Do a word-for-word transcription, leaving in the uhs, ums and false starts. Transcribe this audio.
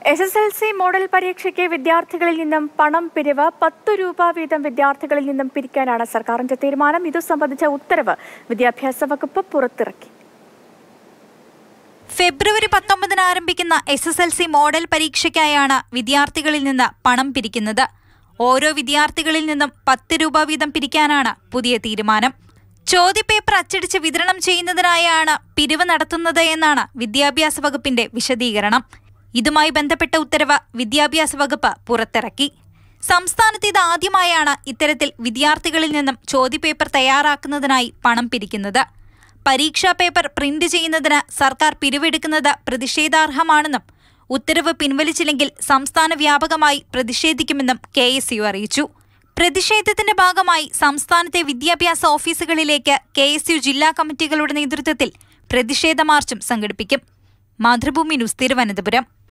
S S L C model പരീക്ഷയ്ക്ക് വിദ്യാർത്ഥികളിൽ നിന്നും പണം പിരിവ് പത്ത് രൂപ വീതം വിദ്യാർത്ഥികളിൽ നിന്നും പിരിക്കാനാണ് സർക്കാരിന്റെ തീരുമാനം. ഇതു സംബന്ധിച്ച ഉത്തരവ് വിദ്യാഭ്യാസ വകുപ്പ് പുറത്തിറക്കി. ഫെബ്രുവരി പത്തൊമ്പതിന് ആരംഭിക്കുന്ന S S L C model പരീക്ഷയ്ക്കായാണ് വിദ്യാർത്ഥികളിൽ നിന്ന് പണം പിരിക്കുന്നത്. ഓരോ വിദ്യാർത്ഥികളിൽ നിന്നും പത്ത് രൂപ വീതം പിരിക്കാനാണ് പുതിയ തീരുമാനം. ചോദ്യപേപ്പർ അച്ചടിച്ച് വിതരണം ചെയ്യുന്നതിനായാണ് പിരിവ് നടത്തുന്നത് എന്നാണ് വിദ്യാഭ്യാസ വകുപ്പിന്റെ വിശദീകരണം. ഇതുമായി ബന്ധപ്പെട്ട ഉത്തരവ് വിദ്യാഭ്യാസ വകുപ്പ് പുറത്തിറക്കി. സംസ്ഥാനത്ത് ഇത് ആദ്യമായാണ് ഇത്തരത്തിൽ വിദ്യാർത്ഥികളിൽ നിന്നും ചോദ്യപേപ്പർ തയ്യാറാക്കുന്നതിനായി പണം പിരിക്കുന്നത്. പരീക്ഷാ പേപ്പർ പ്രിന്റ് ചെയ്യുന്നതിന് സർക്കാർ പിരിവെടുക്കുന്നത് പ്രതിഷേധാർഹമാണെന്നും ഉത്തരവ് പിൻവലിച്ചില്ലെങ്കിൽ സംസ്ഥാന വ്യാപകമായി പ്രതിഷേധിക്കുമെന്നും കെ എസ് യു അറിയിച്ചു. പ്രതിഷേധത്തിന്റെ ഭാഗമായി സംസ്ഥാനത്തെ വിദ്യാഭ്യാസ ഓഫീസുകളിലേക്ക് കെ എസ് യു ജില്ലാ കമ്മിറ്റികളുടെ നേതൃത്വത്തിൽ പ്രതിഷേധ മാർച്ചും സംഘടിപ്പിക്കും. മാതൃഭൂമി ന്യൂസ്, തിരുവനന്തപുരം.